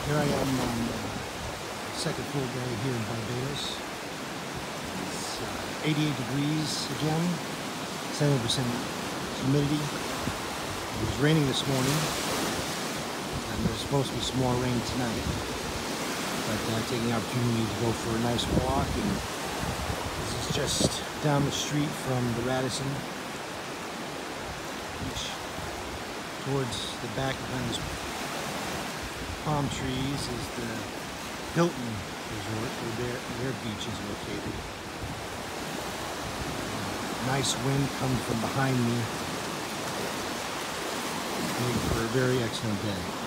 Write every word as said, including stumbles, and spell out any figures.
Here I am on the second full day here in Barbados. It's uh, eighty-eight degrees again, seventy percent humidity. It was raining this morning, and there's supposed to be some more rain tonight. But uh, taking the opportunity to go for a nice walk, and this is just down the street from the Radisson Beach, towards the back behind this palm trees is the Hilton Resort, where their, their beach is located. Nice wind coming from behind me. Made for a very excellent day.